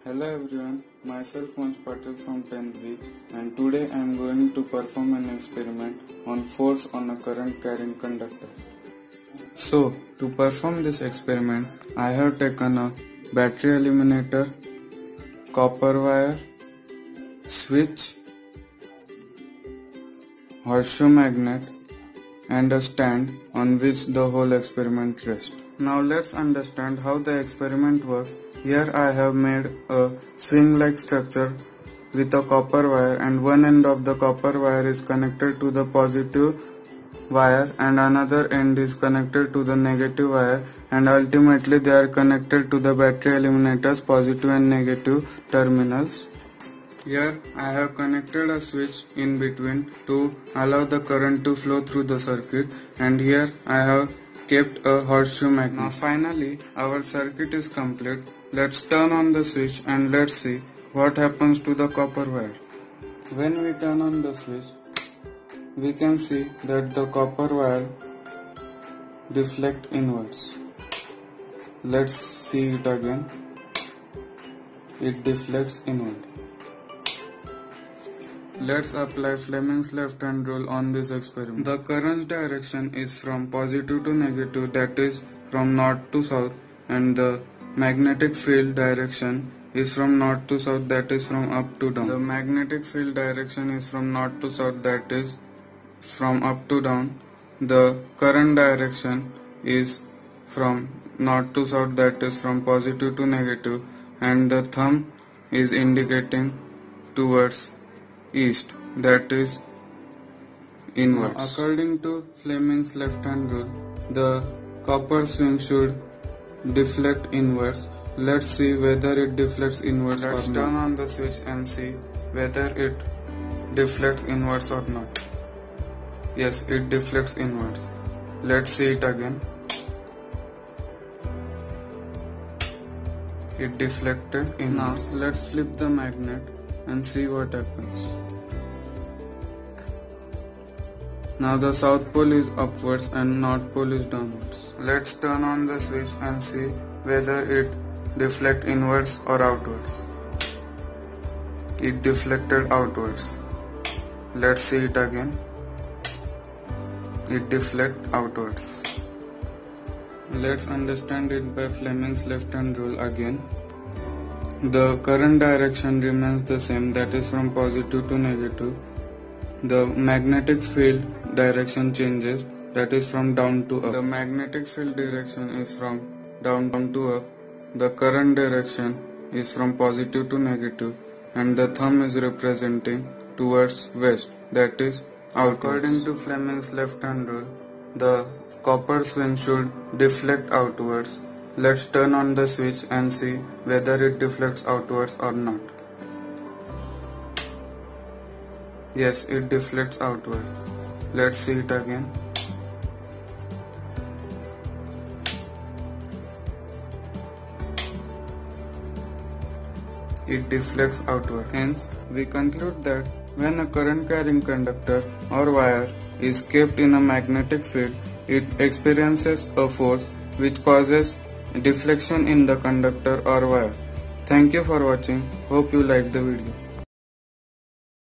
Hello everyone, myself Vansh Patel from 10th B and today I am going to perform an experiment on force on a current carrying conductor. So to perform this experiment I have taken a battery eliminator, copper wire, switch, horseshoe magnet and a stand on which the whole experiment rests. Now let's understand how the experiment works. Here I have made a swing-like structure with a copper wire, and one end of the copper wire is connected to the positive wire and another end is connected to the negative wire, and ultimately they are connected to the battery eliminator's positive and negative terminals. Here I have connected a switch in between to allow the current to flow through the circuit, and here I have kept a horseshoe magnet. Now finally our circuit is complete. Let's turn on the switch and let's see what happens to the copper wire. When we turn on the switch, we can see that the copper wire deflects inwards. Let's see it again. It deflects inward. Let's apply Fleming's left-hand rule on this experiment. The current direction is from positive to negative, that is from north to south, and the magnetic field direction is from north to south, that is from up to down. The magnetic field direction is from north to south, that is from up to down. The current direction is from north to south, that is from positive to negative, and the thumb is indicating towards east, that is inwards. Now, according to Fleming's left-hand rule, the copper swing should deflect inwards. Let's see whether it deflects inwards or not. Let's turn on the switch and see whether it deflects inwards or not. Yes, it deflects inwards. Let's see it again. It deflected inwards. Now let's flip the magnet and see what happens. Now the south pole is upwards and north pole is downwards. Let's turn on the switch and see whether it deflects inwards or outwards. It deflected outwards. Let's see it again. It deflects outwards. Let's understand it by Fleming's left-hand rule again. The current direction remains the same, that is from positive to negative. The magnetic field direction changes, that is from down to up. The magnetic field direction is from down to up. The current direction is from positive to negative, and the thumb is representing towards west, that is outwards. According to Fleming's left-hand rule, the copper swing should deflect outwards. Let's turn on the switch and see whether it deflects outwards or not. Yes, it deflects outward. Let's see it again. It deflects outward. Hence, we conclude that when a current carrying conductor or wire is kept in a magnetic field, it experiences a force which causes deflection in the conductor or wire. Thank you for watching. Hope you liked the video.